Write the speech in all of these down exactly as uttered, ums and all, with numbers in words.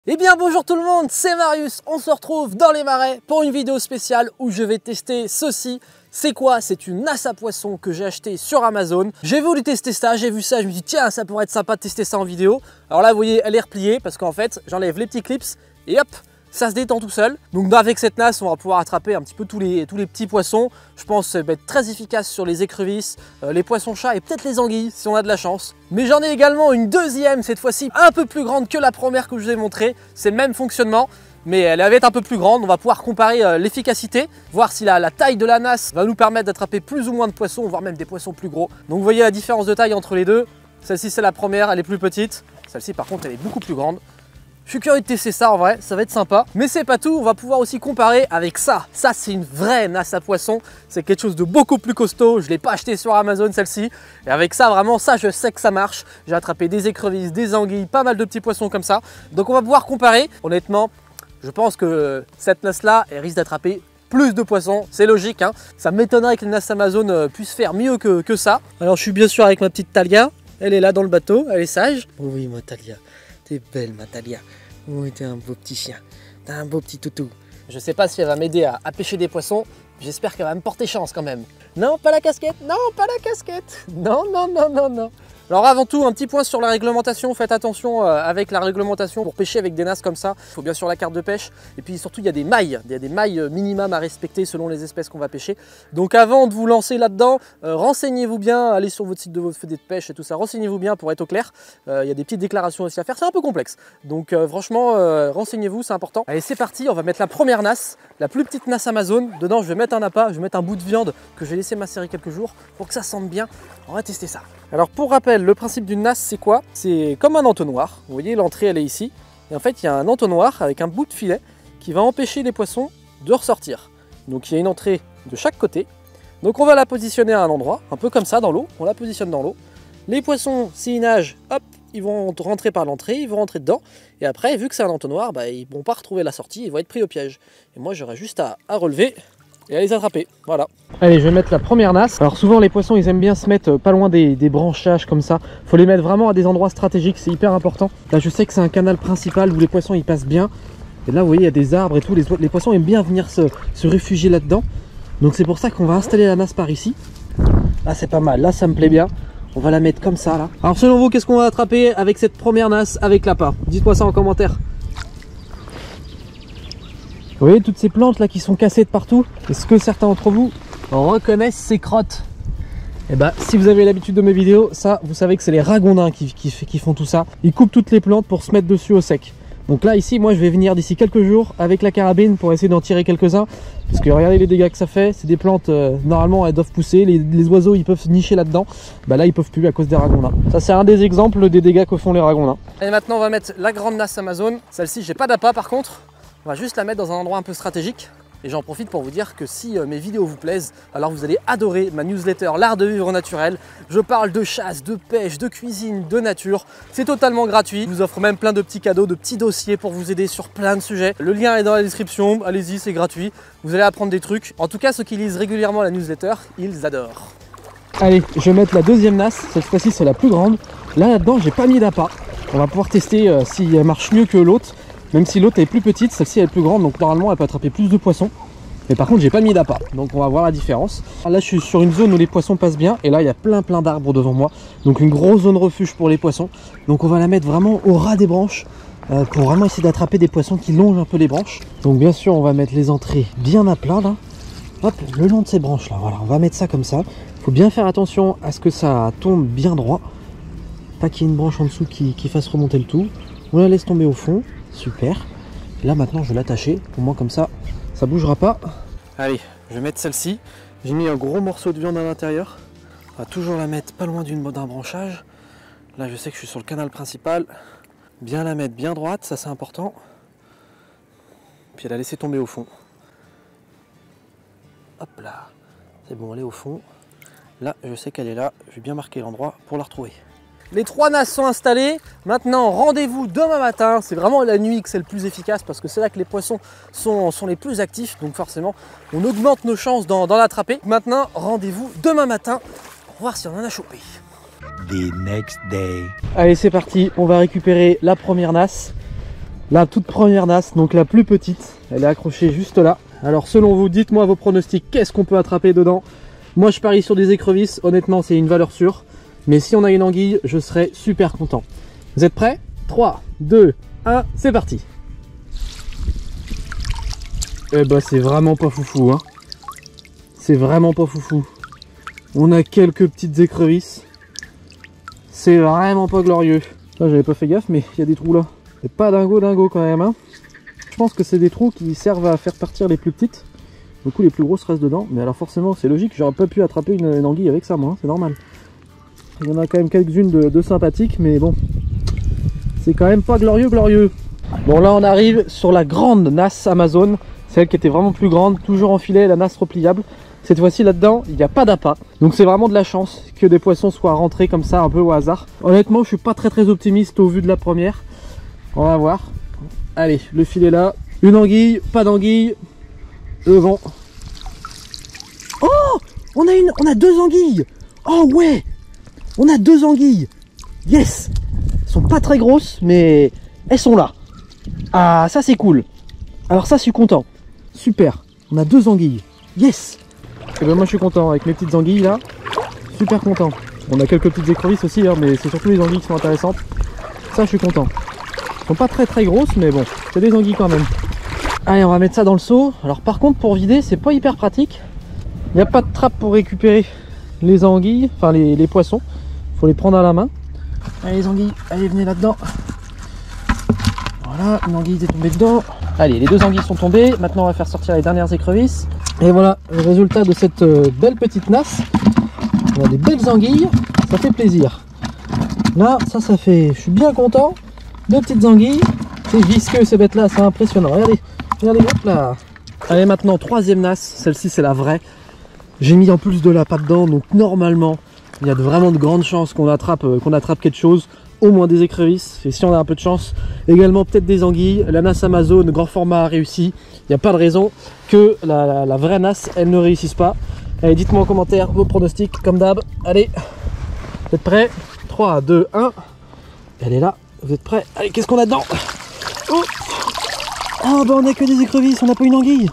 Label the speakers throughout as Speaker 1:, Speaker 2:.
Speaker 1: Eh bien bonjour tout le monde, c'est Marius, on se retrouve dans les marais pour une vidéo spéciale où je vais tester ceci. C'est quoi? C'est une nasse à poisson que j'ai acheté sur Amazon. J'ai voulu tester ça, j'ai vu ça, je me dis tiens ça pourrait être sympa de tester ça en vidéo. Alors là vous voyez elle est repliée parce qu'en fait j'enlève les petits clips et hop, ça se détend tout seul. Donc avec cette nasse on va pouvoir attraper un petit peu tous les, tous les petits poissons. Je pense que ça va être très efficace sur les écrevisses, euh, les poissons-chats et peut-être les anguilles si on a de la chance. Mais j'en ai également une deuxième, cette fois-ci un peu plus grande que la première que je vous ai montrée. C'est le même fonctionnement, mais elle va être un peu plus grande. On va pouvoir comparer euh, l'efficacité, voir si la, la taille de la nasse va nous permettre d'attraper plus ou moins de poissons, voire même des poissons plus gros. Donc vous voyez la différence de taille entre les deux. Celle-ci c'est la première, elle est plus petite. Celle-ci par contre elle est beaucoup plus grande. Je suis curieux de tester ça en vrai, ça va être sympa. Mais c'est pas tout, on va pouvoir aussi comparer avec ça. Ça c'est une vraie nasse à poisson, c'est quelque chose de beaucoup plus costaud. Je ne l'ai pas acheté sur Amazon celle-ci. Et avec ça vraiment, ça je sais que ça marche. J'ai attrapé des écrevisses, des anguilles, pas mal de petits poissons comme ça. Donc on va pouvoir comparer. Honnêtement, je pense que cette nasse là, elle risque d'attraper plus de poissons, c'est logique hein. Ça m'étonnerait que les nasses Amazon puissent faire mieux que, que ça. Alors je suis bien sûr avec ma petite Talia. Elle est là dans le bateau, elle est sage. Oh oui ma Talia. T'es belle ma Talia. Oui, t'es un beau petit chien. T'as un beau petit toutou. Je sais pas si elle va m'aider à, à pêcher des poissons. J'espère qu'elle va me porter chance quand même. Non, pas la casquette. Non, pas la casquette. Non, non, non, non, non. Alors avant tout, un petit point sur la réglementation. Faites attention euh, avec la réglementation pour pêcher avec des nasses comme ça. Il faut bien sûr la carte de pêche. Et puis surtout, il y a des mailles. Il y a des mailles minimum à respecter selon les espèces qu'on va pêcher. Donc avant de vous lancer là-dedans, euh, renseignez-vous bien. Allez sur votre site de votre fédé de pêche et tout ça. Renseignez-vous bien pour être au clair. Euh, il y a des petites déclarations aussi à faire. C'est un peu complexe. Donc euh, franchement, euh, renseignez-vous, c'est important. Allez, c'est parti. On va mettre la première nasse. La plus petite nasse Amazon. Dedans, je vais mettre un appât. Je vais mettre un bout de viande que je vais laisser macérer quelques jours pour que ça sente bien. On va tester ça. Alors pour rappel, le principe d'une nasse c'est quoi? C'est comme un entonnoir, vous voyez l'entrée elle est ici, et en fait il y a un entonnoir avec un bout de filet qui va empêcher les poissons de ressortir. Donc il y a une entrée de chaque côté, donc on va la positionner à un endroit, un peu comme ça dans l'eau, on la positionne dans l'eau. Les poissons s'ils nagent, hop, ils vont rentrer par l'entrée, ils vont rentrer dedans, et après vu que c'est un entonnoir, bah, ils ne vont pas retrouver la sortie, ils vont être pris au piège. Et moi j'aurai juste à, à relever et à les attraper, voilà. Allez, je vais mettre la première nasse. Alors souvent les poissons ils aiment bien se mettre pas loin des, des branchages comme ça. Faut les mettre vraiment à des endroits stratégiques, c'est hyper important. Là je sais que c'est un canal principal où les poissons ils passent bien. Et là vous voyez il y a des arbres et tout, les, les poissons aiment bien venir se, se réfugier là-dedans. Donc c'est pour ça qu'on va installer la nasse par ici. Là c'est pas mal, là ça me plaît bien. On va la mettre comme ça là. Alors selon vous qu'est-ce qu'on va attraper avec cette première nasse avec l'appât? Dites-moi ça en commentaire. Vous voyez toutes ces plantes là qui sont cassées de partout? Est-ce que certains d'entre vous reconnaissent ces crottes? Et bah si vous avez l'habitude de mes vidéos, ça vous savez que c'est les ragondins qui, qui, qui font tout ça. Ils coupent toutes les plantes pour se mettre dessus au sec. Donc là ici moi je vais venir d'ici quelques jours avec la carabine pour essayer d'en tirer quelques-uns. Parce que regardez les dégâts que ça fait, c'est des plantes, euh, normalement elles doivent pousser, les, les oiseaux ils peuvent nicher là-dedans. Bah là ils peuvent plus à cause des ragondins. Ça c'est un des exemples des dégâts que font les ragondins. Et maintenant on va mettre la grande nasse Amazon. Celle-ci j'ai pas d'appât par contre. On va juste la mettre dans un endroit un peu stratégique. Et j'en profite pour vous dire que si mes vidéos vous plaisent, alors vous allez adorer ma newsletter L'Art de Vivre Naturel. Je parle de chasse, de pêche, de cuisine, de nature. C'est totalement gratuit. Je vous offre même plein de petits cadeaux, de petits dossiers pour vous aider sur plein de sujets. Le lien est dans la description. Allez-y, c'est gratuit. Vous allez apprendre des trucs. En tout cas, ceux qui lisent régulièrement la newsletter, ils adorent. Allez, je vais mettre la deuxième nasse. Cette fois-ci, c'est la plus grande. Là, là-dedans, j'ai pas mis d'appât. On va pouvoir tester euh, si elle marche mieux que l'autre. Même si l'autre est plus petite, celle-ci est plus grande, donc normalement elle peut attraper plus de poissons. Mais par contre j'ai pas mis d'appât, donc on va voir la différence. Là je suis sur une zone où les poissons passent bien, et là il y a plein plein d'arbres devant moi. Donc une grosse zone refuge pour les poissons. Donc on va la mettre vraiment au ras des branches, euh, pour vraiment essayer d'attraper des poissons qui longent un peu les branches. Donc bien sûr on va mettre les entrées bien à plat là. Hop, le long de ces branches là, voilà, on va mettre ça comme ça. Il faut bien faire attention à ce que ça tombe bien droit. Pas qu'il y ait une branche en dessous qui, qui fasse remonter le tout. On la laisse tomber au fond. Super. Et là maintenant je vais l'attacher, au moins comme ça, ça bougera pas. Allez, je vais mettre celle-ci. J'ai mis un gros morceau de viande à l'intérieur. On va toujours la mettre pas loin d'une d'un branchage. Là je sais que je suis sur le canal principal. Bien la mettre bien droite, ça c'est important. Puis la laisser tomber au fond. Hop là. C'est bon, elle est au fond. Là je sais qu'elle est là. Je vais bien marquer l'endroit pour la retrouver. Les trois nasses sont installées. Maintenant, rendez-vous demain matin. C'est vraiment la nuit que c'est le plus efficace parce que c'est là que les poissons sont, sont les plus actifs. Donc forcément, on augmente nos chances d'en l'attraper. Maintenant, rendez-vous demain matin pour voir si on en a chopé.
Speaker 2: The next day.
Speaker 1: Allez, c'est parti. On va récupérer la première nasse. La toute première nasse, donc la plus petite, elle est accrochée juste là. Alors selon vous, dites-moi vos pronostics, qu'est-ce qu'on peut attraper dedans? Moi je parie sur des écrevisses, honnêtement c'est une valeur sûre. Mais si on a une anguille, je serais super content. Vous êtes prêts? Trois, deux, un, c'est parti. Eh bah c'est vraiment pas foufou, hein. C'est vraiment pas foufou. On a quelques petites écrevisses. C'est vraiment pas glorieux. Là j'avais pas fait gaffe, mais il y a des trous là. C'est pas dingo dingo quand même, hein. Je pense que c'est des trous qui servent à faire partir les plus petites. Du coup les plus grosses restent dedans. Mais alors forcément c'est logique, j'aurais pas pu attraper une, une anguille avec ça moi, hein. C'est normal. Il y en a quand même quelques-unes de, de sympathiques, mais bon. C'est quand même pas glorieux glorieux. Bon là on arrive sur la grande nasse Amazon. Celle qui était vraiment plus grande, toujours en filet, la nasse repliable. Cette fois-ci là-dedans, il n'y a pas d'appât. Donc c'est vraiment de la chance que des poissons soient rentrés comme ça un peu au hasard. Honnêtement je suis pas très très optimiste au vu de la première. On va voir. Allez, le filet là. Une anguille, pas d'anguille. Le vent. Oh, on a une, on a deux anguilles. Oh ouais, on a deux anguilles. Yes. Elles sont pas très grosses, mais elles sont là. Ah, ça c'est cool. Alors ça je suis content. Super. On a deux anguilles. Yes. Et ben moi je suis content avec mes petites anguilles là. Super content. On a quelques petites écrevisses aussi, hein, mais c'est surtout les anguilles qui sont intéressantes. Ça je suis content. Elles sont pas très très grosses, mais bon, c'est des anguilles quand même. Allez, on va mettre ça dans le seau. Alors par contre pour vider c'est pas hyper pratique. Il n'y a pas de trappe pour récupérer les anguilles, enfin les, les poissons. Il faut les prendre à la main. Allez les anguilles, allez venez là-dedans. Voilà, une anguille est tombée dedans. Allez, les deux anguilles sont tombées. Maintenant on va faire sortir les dernières écrevisses. Et voilà le résultat de cette euh, belle petite nasse. On a des belles anguilles, ça fait plaisir. Là, ça, ça fait... Je suis bien content. Deux petites anguilles. C'est visqueux ces bêtes là, c'est impressionnant. Regardez, regardez, hop là. Allez maintenant, troisième nasse. Celle-ci c'est la vraie. J'ai mis en plus de la pâte dedans, donc normalement, il y a de, vraiment de grandes chances qu'on attrape, euh, qu'on attrape quelque chose. Au moins des écrevisses, et si on a un peu de chance, également peut-être des anguilles. La nasse Amazon, grand format a réussi. Il n'y a pas de raison que la, la, la vraie nasse, elle ne réussisse pas. Allez, dites-moi en commentaire vos pronostics, comme d'hab. Allez, vous êtes prêts? Trois, deux, un. Elle est là, vous êtes prêts? Allez, qu'est-ce qu'on a dedans? Oh, oh bah on a que des écrevisses, on n'a pas une anguille.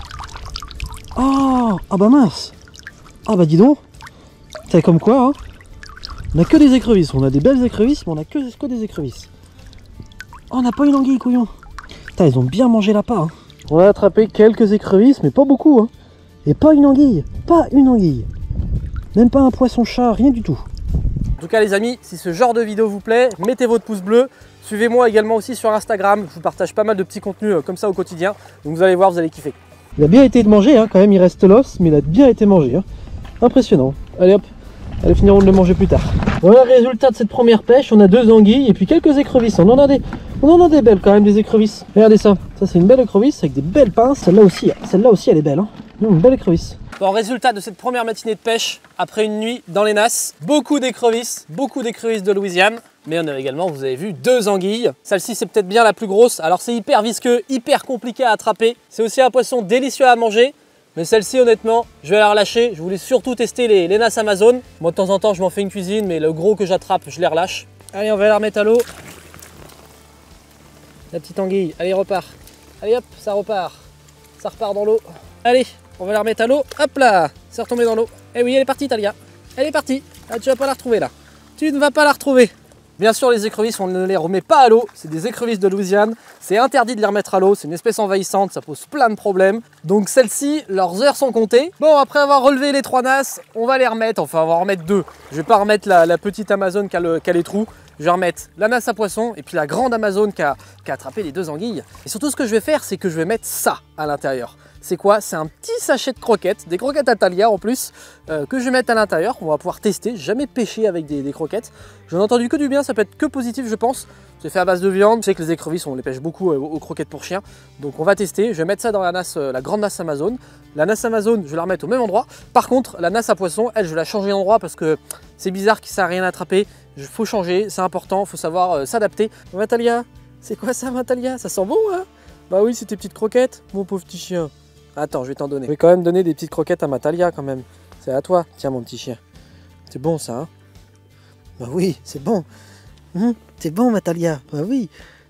Speaker 1: Oh, ah bah mince. Ah bah dis donc, c'est comme quoi, hein. On a que des écrevisses, on a des belles écrevisses, mais on a que, que des écrevisses. Oh, on n'a pas une anguille, couillon. Putain, ils ont bien mangé la part, hein. On a attrapé quelques écrevisses, mais pas beaucoup, hein. Et pas une anguille, pas une anguille. Même pas un poisson-chat, rien du tout. En tout cas les amis, si ce genre de vidéo vous plaît, mettez votre pouce bleu. Suivez-moi également aussi sur Instagram, je vous partage pas mal de petits contenus comme ça au quotidien. Donc vous allez voir, vous allez kiffer. Il a bien été de manger, hein, quand même, il reste l'os, mais il a bien été mangé, hein. Impressionnant. Allez hop, elles finiront de le manger plus tard. Voilà le résultat de cette première pêche, on a deux anguilles et puis quelques écrevisses. On en a des, on en a des belles quand même, des écrevisses. Regardez ça, ça c'est une belle écrevisse avec des belles pinces. Celle-là aussi, celle-là aussi elle est belle, hein. Une belle écrevisse. Bon, résultat de cette première matinée de pêche, après une nuit dans les nasses, beaucoup d'écrevisses, beaucoup d'écrevisses de Louisiane. Mais on a également, vous avez vu, deux anguilles. Celle-ci c'est peut-être bien la plus grosse. Alors c'est hyper visqueux, hyper compliqué à attraper. C'est aussi un poisson délicieux à manger. Mais celle-ci, honnêtement, je vais la relâcher. Je voulais surtout tester les, les nasses Amazon. Moi, de temps en temps, je m'en fais une cuisine, mais le gros que j'attrape, je les relâche. Allez, on va la remettre à l'eau. La petite anguille, allez, repart. Allez, hop, ça repart. Ça repart dans l'eau. Allez, on va la remettre à l'eau. Hop là, c'est retombé dans l'eau. Eh oui, elle est partie, Talia. Elle est partie. Ah, tu vas pas la retrouver, là. Tu ne vas pas la retrouver. Bien sûr, les écrevisses, on ne les remet pas à l'eau. C'est des écrevisses de Louisiane. C'est interdit de les remettre à l'eau. C'est une espèce envahissante. Ça pose plein de problèmes. Donc celles-ci, leurs heures sont comptées. Bon, après avoir relevé les trois nasses, on va les remettre. Enfin, on va en remettre deux. Je vais pas remettre la, la petite Amazon qui a, le, qui a les trous. Je vais remettre la nasse à poisson et puis la grande Amazon qui a, qui a attrapé les deux anguilles. Et surtout, ce que je vais faire, c'est que je vais mettre ça à l'intérieur. C'est quoi? C'est un petit sachet de croquettes, des croquettes à Talia en plus, euh, que je vais mettre à l'intérieur. On va pouvoir tester. J'ai jamais pêché avec des, des croquettes. J'en ai entendu que du bien, ça peut être que positif, je pense. C'est fait à base de viande. Je sais que les écrevisses, on les pêche beaucoup euh, aux croquettes pour chiens. Donc on va tester. Je vais mettre ça dans la nasse, euh, la grande nasse Amazon. La nasse Amazon, je vais la remettre au même endroit. Par contre, la nasse à poisson, elle, je vais la changer d'endroit parce que c'est bizarre qu'il ne rien attraper. Il faut changer, c'est important, il faut savoir euh, s'adapter. Natalia, c'est quoi ça, Natalia? Ça sent bon, hein? Bah oui, c'est tes petites croquettes, mon pauvre petit chien. Attends, je vais t'en donner. Je vais quand même donner des petites croquettes à Natalia quand même. C'est à toi. Tiens, mon petit chien. C'est bon ça, hein? Bah oui, c'est bon. Hum, c'est bon, Natalia. Bah oui.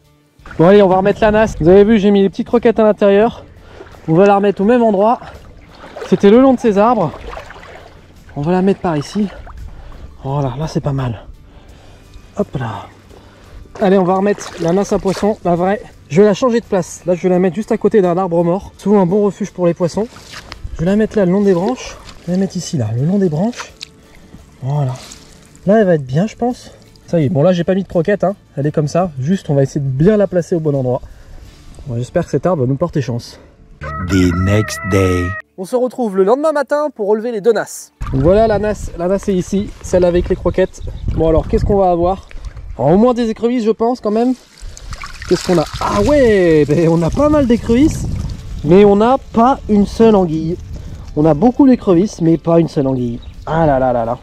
Speaker 1: Bon allez, on va remettre la nasse. Vous avez vu, j'ai mis les petites croquettes à l'intérieur. On va la remettre au même endroit. C'était le long de ces arbres. On va la mettre par ici. Voilà, là c'est pas mal. Hop là. Allez, on va remettre la nasse à poisson, la vraie. Je vais la changer de place. Là, je vais la mettre juste à côté d'un arbre mort. Souvent un bon refuge pour les poissons. Je vais la mettre là, le long des branches. Je vais la mettre ici, là, le long des branches. Voilà. Là, elle va être bien, je pense. Ça y est. Bon, là, j'ai pas mis de croquette, hein. Elle est comme ça. Juste, on va essayer de bien la placer au bon endroit. Bon, j'espère que cet arbre va nous porter chance.
Speaker 2: The next day.
Speaker 1: On se retrouve le lendemain matin pour relever les deux nasses. Donc voilà, la nasse, la nasse est ici, celle avec les croquettes. Bon alors, qu'est-ce qu'on va avoir? Alors, au moins des écrevisses, je pense, quand même. Qu'est-ce qu'on a? Ah ouais, ben, on a pas mal d'écrevisses, mais on n'a pas une seule anguille. On a beaucoup d'écrevisses, mais pas une seule anguille. Ah là là là là.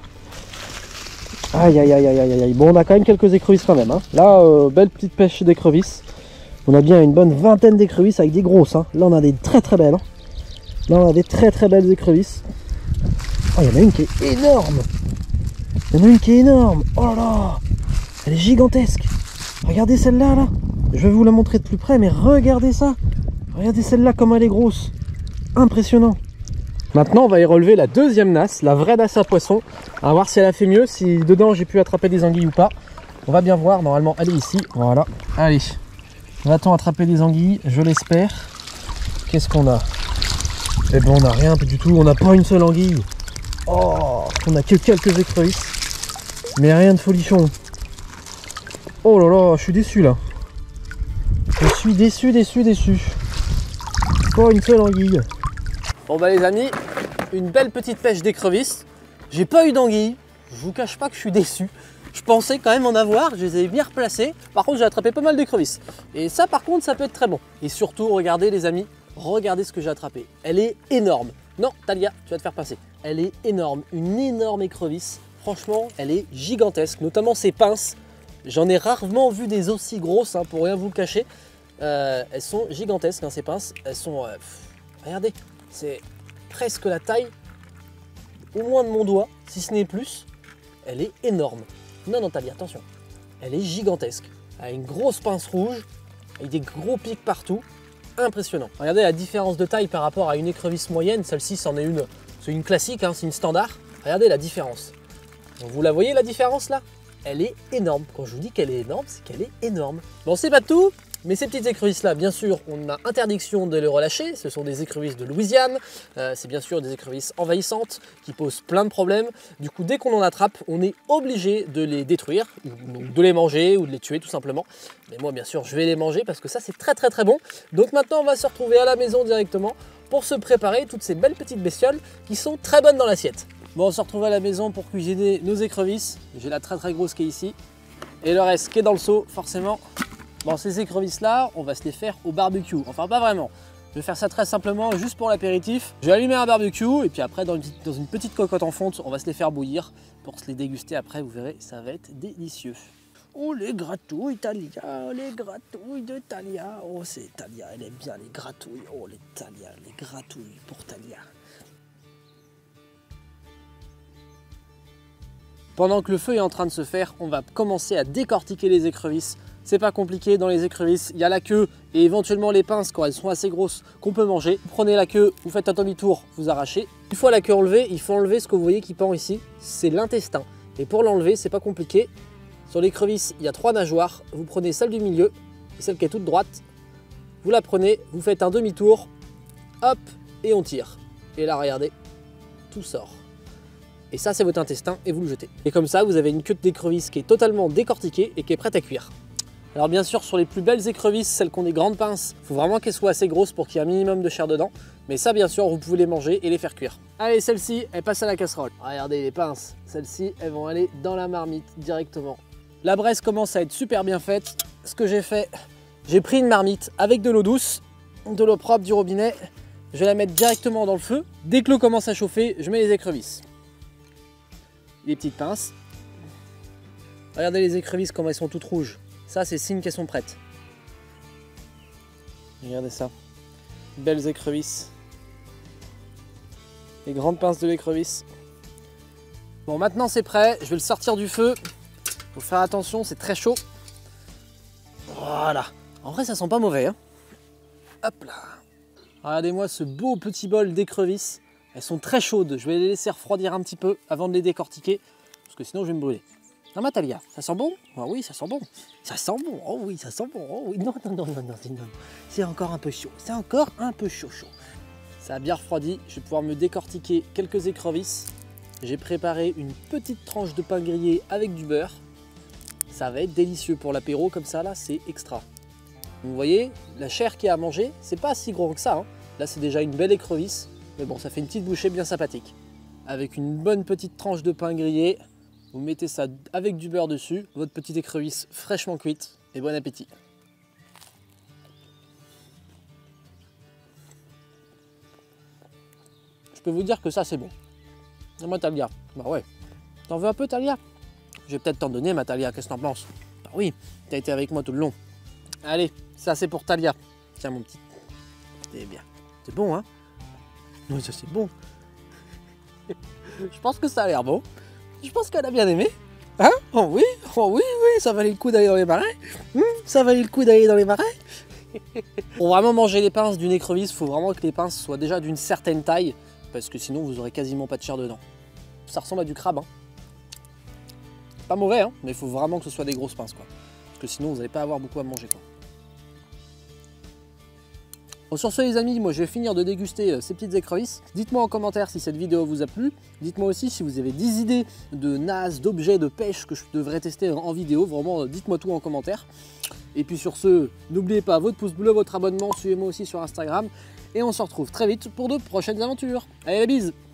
Speaker 1: Aïe aïe aïe aïe aïe aïe. Bon, on a quand même quelques écrevisses quand même, hein. Là, euh, belle petite pêche d'écrevisses. On a bien une bonne vingtaine d'écrevisses avec des grosses, hein. Là, on a des très très belles, hein. Là, on a des très très belles écrevisses. Oh, il y en a une qui est énorme. Il y en a une qui est énorme. Oh là là. Elle est gigantesque. Regardez celle-là, là. Je vais vous la montrer de plus près, mais regardez ça. Regardez celle-là, comme elle est grosse. Impressionnant. Maintenant, on va y relever la deuxième nasse, la vraie nasse à poisson. On va voir si elle a fait mieux, si dedans j'ai pu attraper des anguilles ou pas. On va bien voir. Normalement, elle est ici. Voilà. Allez. Va-t-on attraper des anguilles? Je l'espère. Qu'est-ce qu'on a? Eh ben, on n'a rien du tout. On n'a pas une seule anguille. Oh, on a que quelques écrevisses, mais rien de folichon. Oh là là, je suis déçu là. Je suis déçu, déçu, déçu. Pas une seule anguille. Bon bah les amis, une belle petite pêche d'écrevisses. J'ai pas eu d'anguille. Je vous cache pas que je suis déçu. Je pensais quand même en avoir, je les ai bien replacés. Par contre, j'ai attrapé pas mal d'écrevisses. Et ça par contre, ça peut être très bon. Et surtout, regardez les amis, regardez ce que j'ai attrapé. Elle est énorme. Non, Talia, tu vas te faire passer. Elle est énorme, une énorme écrevisse. Franchement, elle est gigantesque, notamment ses pinces. J'en ai rarement vu des aussi grosses, hein, pour rien vous le cacher. Euh, elles sont gigantesques, hein, ces pinces. Elles sont... Euh, pff, regardez, c'est presque la taille, au moins de mon doigt, si ce n'est plus. Elle est énorme. Non, non, Talia, attention. Elle est gigantesque. Elle a une grosse pince rouge, avec des gros pics partout. Impressionnant. Regardez la différence de taille par rapport à une écrevisse moyenne. Celle-ci, c'en est une, c'est une classique, hein, c'est une standard. Regardez la différence. Donc, vous la voyez la différence là? Elle est énorme. Quand je vous dis qu'elle est énorme, c'est qu'elle est énorme. Bon, c'est pas tout, mais ces petites écrevisses là, bien sûr, on a interdiction de les relâcher. Ce sont des écrevisses de Louisiane. Euh, c'est bien sûr des écrevisses envahissantes qui posent plein de problèmes. Du coup, dès qu'on en attrape, on est obligé de les détruire, ou de les manger, ou de les tuer tout simplement. Mais moi, bien sûr, je vais les manger parce que ça, c'est très très très bon. Donc maintenant, on va se retrouver à la maison directement pour se préparer toutes ces belles petites bestioles qui sont très bonnes dans l'assiette. Bon, on se retrouve à la maison pour cuisiner nos écrevisses. J'ai la très très grosse qui est ici. Et le reste qui est dans le seau, forcément. Bon, ces écrevisses-là, on va se les faire au barbecue. Enfin, pas vraiment. Je vais faire ça très simplement, juste pour l'apéritif. Je vais allumer un barbecue et puis après, dans une, petite, dans une petite cocotte en fonte, on va se les faire bouillir pour se les déguster après. Vous verrez, ça va être délicieux. Oh, les gratouilles, Talia, les gratouilles de Talia. Oh, c'est Talia, elle aime bien les gratouilles. Oh, les Talia, les gratouilles pour Talia. Pendant que le feu est en train de se faire, on va commencer à décortiquer les écrevisses. C'est pas compliqué, dans les écrevisses, il y a la queue et éventuellement les pinces quand elles sont assez grosses qu'on peut manger. Vous prenez la queue, vous faites un demi-tour, vous arrachez. Une fois la queue enlevée, il faut enlever ce que vous voyez qui pend ici, c'est l'intestin. Et pour l'enlever, c'est pas compliqué. Sur l'écrevisse, il y a trois nageoires. Vous prenez celle du milieu, celle qui est toute droite. Vous la prenez, vous faites un demi-tour, hop, et on tire. Et là, regardez, tout sort. Et ça, c'est votre intestin et vous le jetez. Et comme ça, vous avez une queue d'écrevisse qui est totalement décortiquée et qui est prête à cuire. Alors bien sûr, sur les plus belles écrevisses, celles qui ont des grandes pinces, il faut vraiment qu'elles soient assez grosses pour qu'il y ait un minimum de chair dedans. Mais ça, bien sûr, vous pouvez les manger et les faire cuire. Allez, celle-ci, elle passe à la casserole. Regardez les pinces. Celles-ci, elles vont aller dans la marmite directement. La braise commence à être super bien faite. Ce que j'ai fait, j'ai pris une marmite avec de l'eau douce, de l'eau propre du robinet. Je vais la mettre directement dans le feu. Dès que l'eau commence à chauffer, je mets les écrevisses. Les petites pinces. Regardez les écrevisses comme elles sont toutes rouges. Ça, c'est signe qu'elles sont prêtes. Regardez ça. Belles écrevisses. Les grandes pinces de l'écrevisse. Bon, maintenant c'est prêt. Je vais le sortir du feu. Faut faire attention, c'est très chaud. Voilà. En vrai, ça sent pas mauvais. Hein. Hop là. Regardez-moi ce beau petit bol d'écrevisses. Elles sont très chaudes. Je vais les laisser refroidir un petit peu avant de les décortiquer. Parce que sinon, je vais me brûler. Non, ma Talia, ça sent bon? Ah oui, ça sent bon. Ça sent bon. Oh oui, ça sent bon. Oh oui. Non, non, non, non, non, non. C'est encore un peu chaud. C'est encore un peu chaud, chaud. Ça a bien refroidi. Je vais pouvoir me décortiquer quelques écrevisses. J'ai préparé une petite tranche de pain grillé avec du beurre. Ça va être délicieux pour l'apéro comme ça, là, c'est extra. Vous voyez, la chair qu'il y a à manger, c'est pas si gros que ça. Hein. Là, c'est déjà une belle écrevisse. Mais bon, ça fait une petite bouchée bien sympathique. Avec une bonne petite tranche de pain grillé, vous mettez ça avec du beurre dessus, votre petite écrevisse fraîchement cuite, et bon appétit. Je peux vous dire que ça, c'est bon. Et moi, Talia, bah ouais. T'en veux un peu, Talia? Je vais peut-être t'en donner, ma Talia, qu'est-ce que t'en penses? Bah oui, t'as été avec moi tout le long. Allez, ça c'est pour Talia. Tiens, mon petit. C'est bien. C'est bon, hein? Oui, ça c'est bon. Je pense que ça a l'air bon. Je pense qu'elle a bien aimé. Hein? Oh oui, oh oui, oui, ça valait le coup d'aller dans les marais. Mmh, ça valait le coup d'aller dans les marais. Pour vraiment manger les pinces d'une écrevisse, il faut vraiment que les pinces soient déjà d'une certaine taille, parce que sinon vous aurez quasiment pas de chair dedans. Ça ressemble à du crabe. Hein. Pas mauvais, hein, mais il faut vraiment que ce soit des grosses pinces, quoi. Parce que sinon vous n'allez pas avoir beaucoup à manger, quoi. Bon, sur ce les amis, moi je vais finir de déguster euh, ces petites écrevisses. Dites-moi en commentaire si cette vidéo vous a plu. Dites-moi aussi si vous avez des idées de nases, d'objets de pêche que je devrais tester en vidéo. Vraiment, euh, dites-moi tout en commentaire. Et puis sur ce, n'oubliez pas votre pouce bleu, votre abonnement. Suivez-moi aussi sur Instagram. Et on se retrouve très vite pour de prochaines aventures. Allez, la bise!